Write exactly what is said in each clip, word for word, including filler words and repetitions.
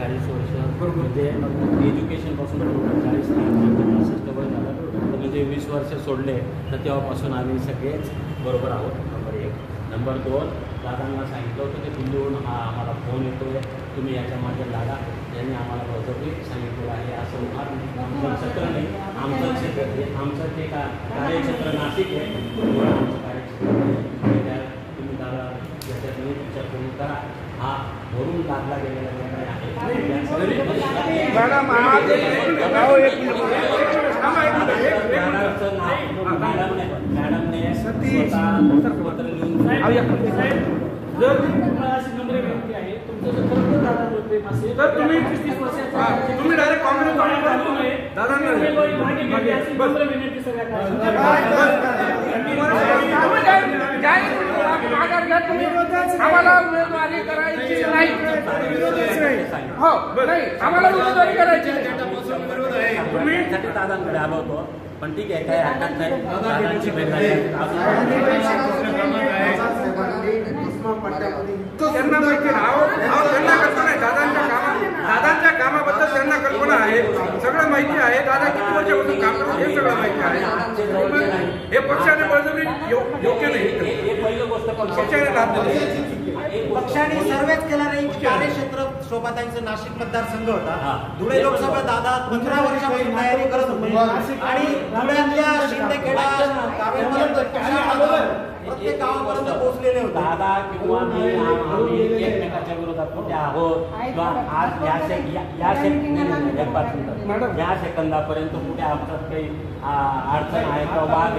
चाळीस वर्ष म्हणजे एज्युकेशनपासून चाळीस पासष्ट वय झालं तर म्हणजे वीस वर्ष सोडले तर तेव्हापासून आम्ही सगळेच बरोबर आहोत. नंबर एक. नंबर दोन, दादांना सांगितलं होतं की दिल्लीहून हा आम्हाला फोन येतो आहे, तुम्ही याच्या मागे लागा. यांनी आम्हाला बळजबरी सांगितलेलं आहे. असं होणार आमचं क्षेत्र नाही, आमचं क्षेत्र आहे, आमचं ते का कार्यक्षेत्र नाशिक आहे, आमचं कार्यक्षेत्र त्या तुम्ही दादा याच्यात तुम्ही विचार करून करा. हा भरून लादला गेलेला निर्णय आहे. मॅडमने मॅडमने स्वतः पत्र लिहून जर तुम्हाला अशी नम्र विनंती आहे, तुमचं जर खरंच दादा प्रेम असेल तर तुम्ही तीस वर्षाचा तुम्ही डायरेक्ट काँग्रेस दादांना नम्र विनंती सगळ्या आम्हाला उमेदवारी करायची नाही. हो नाही, आम्हाला उमेदवारी करायची तुम्ही दादांकडे आलो होतो, पण ठीक आहे, काय हरकत नाही. दादांची भेट झाली. त्यांना माहिती त्यांना कल्पना आहे दादांच्या कामा दादांच्या कामाबद्दल त्यांना कल्पना आहे, सगळं माहिती आहे. दादा किती वर्षापासून काम करतात हे सगळं माहिती आहे. हे पक्षाने बळजबरी योग्य नाही. हे पहिलं गोष्ट पक्षाने लाभ पक्षाने सर्वेच केला नाही. कार्यक्षेत्र शोभाताईंचं नाशिक मतदारसंघ होता. धुळे लोकसभा दादा पंधरा वर्षापासून तयारी करत होते आणि धुळ्यातल्या शिंदेखेडा प्रत्येक गावापर्यंत पोहोचलेले होते. दादा किंवा मी आम्ही एकमेकाच्या विरोधात कुठे आहोत किंवा आज या या सेकंद या सेकंदापर्यंत कुठे आमच्यात काही अडचण आहे किंवा वाद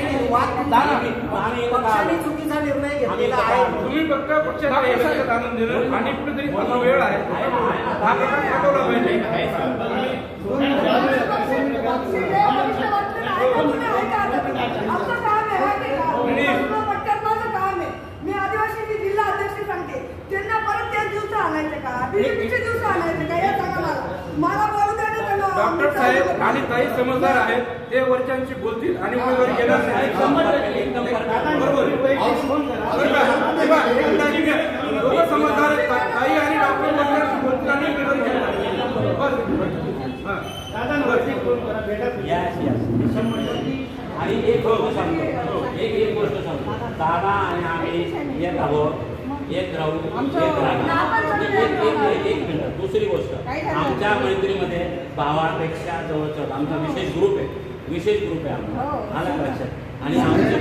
आहे. पक्षाने चुकीचा निर्णय घेतलेला आहे. तुम्ही फक्त पक्षाला जाणून दिलं आणि कुठेतरी वेळ आहे हा प्रकार पाठवला पाहिजे. मी आदिवासी मी जिल्हा अध्यक्ष सांगते, त्यांना परत त्याच दिवस आणायचे का, बीजेपीचे दिवस आणायचे का, हे सांगा मला. मला बोलू द्या ना त्यांना. डॉक्टर साहेब आणि काही समजदार आहेत, ते वरच्यांशी बोलतील आणि उमेदवारी घेणार नाही. लोक समजदार आहेत, काही आणि डॉक्टर वरच्यांशी बोलतील आणि उमेदवारी घेणार. आणि एक गोष्ट सांगतो एक एक गोष्ट सांगतो दादा आणि आम्ही एक आहोत, एक राहू एक राहू एक एक मिनिट. दुसरी गोष्ट, आमच्या मैत्रीमध्ये भावापेक्षा जवळचं आमचा विशेष ग्रुप आहे, विशेष ग्रुप आहे आमचा, आला का लक्षात. आणि आमच्या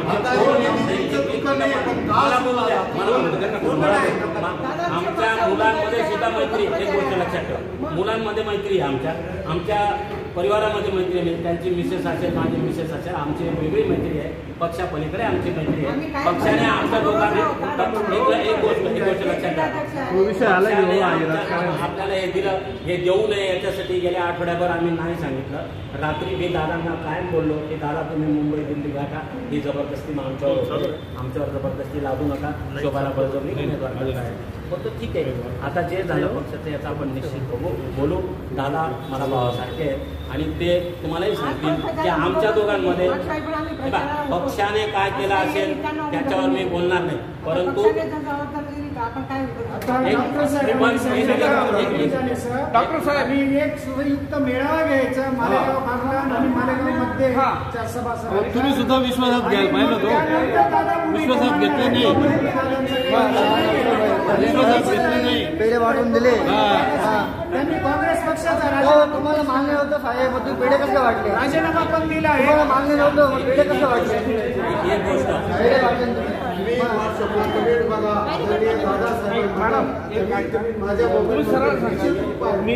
आमच्या मुलांमध्ये सुद्धा मैत्री, एक गोष्ट लक्षात ठेवा, मुलांमध्ये मैत्री आहे आमच्या, आमच्या परिवारामध्ये मैत्री आहे. त्यांची मिसेस असेल, माझी मिसेस असेल, आमची वेगळी मैत्री आहे. पक्षापलीकडे आमची मैत्री आहे. पक्षाने आमच्या दोघांनी एक गोष्ट एक गोष्ट लक्षात ठेवा, आपल्याला हे दिलं, हे देऊ नये याच्यासाठी गेल्या आठवड्याभर आम्ही नाही सांगितलं. रात्री मी दादांना कायम बोललो की दादा तुम्ही मुंबई दिल्ली गाठा, ही जबरदस्ती आमच्यावर आमच्यावर जबरदस्ती लागू नका, शोभाला बळजबरी उमेदवार करताय. बोलतो ठीक आहे, आता जे झालं पक्षाचं याचा आपण निश्चित बघू बोलू. दादा मला भावासारखे आहेत आणि ते तुम्हालाही सांगतील की आमच्या दोघांमध्ये पक्षाने काय केलं असेल त्याच्यावर मी बोलणार नाही, परंतु डॉक्टर साहेब मी एक सुयुक्त मेळावा घ्यायचा मालेगाव खासदार आणि मालेगाव मध्ये सभा. तुम्ही सुद्धा विश्वासात घ्यायला पाहिलं तो, विश्वासात घेतले नाही, विश्वासात घेतले नाही, पेढे वाटून दिले. त्यांनी काँग्रेस पक्षाचा तुम्हाला मान्य होतं साहेब, तुम्ही पेढे कसे वाटले? राजीनामा पण दिला आहे. तुम्हाला मान्य नव्हतं, मग पेढे कसे वाटले? पेढे वाटले माझ्या मी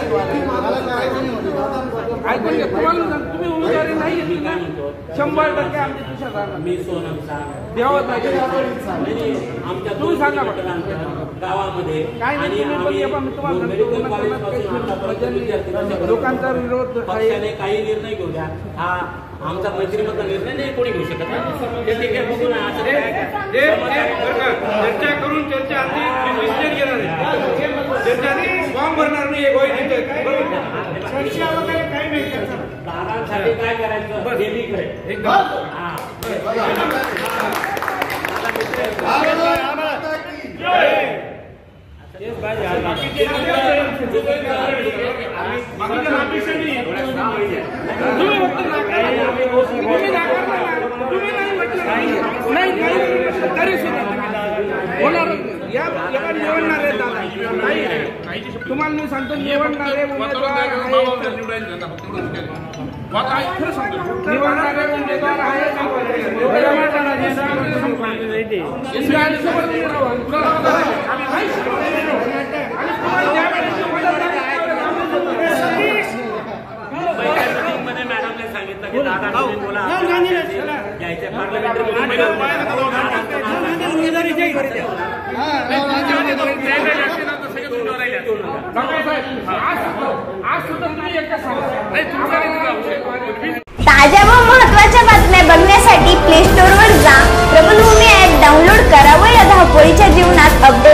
ऐकून घ्या, तुम्हाला तुम्ही उमेदवारी नाही घेतली का शंभर टक्के आमच्या खिशात मी सोनमचा द्यावं आमच्या तुम्ही सांगा गावामध्ये आणि लोकांचा विरोध पक्षाने काही निर्णय घेऊ द्या, हा आमचा मैत्रीमधला निर्णय नाही कोणी घेऊ शकत नाही. ते ठीक आहे, बघू ना चर्चा करून चर्चा चर्चा फॉर्म भरणार नाही. दादांसाठी काय करायचं हे मी करेल एकदम. निवडणारे तुम्हाला मी सांगतो निवडणारे खरं सांगतो निवडणारे उमेदवार आहेत मॅडमने सांगितलं की दादा बोला घ्यायचे पार्लमेंटरी ताज्या व महत्त्वाच्या बातम्या बघण्यासाठी प्ले स्टोअर वर जा, प्रबलभूमी ऍप डाउनलोड करा व या धावपळीच्या जीवनात अपडेट